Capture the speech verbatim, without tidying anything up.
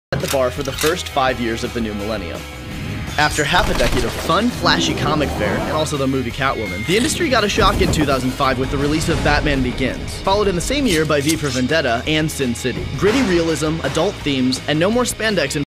at the bar for the first five years of the new millennium. After half a decade of fun, flashy comic fare, and also the movie Catwoman, the industry got a shock in two thousand five with the release of Batman Begins, followed in the same year by V for Vendetta and Sin City. Gritty realism, adult themes, and no more spandex and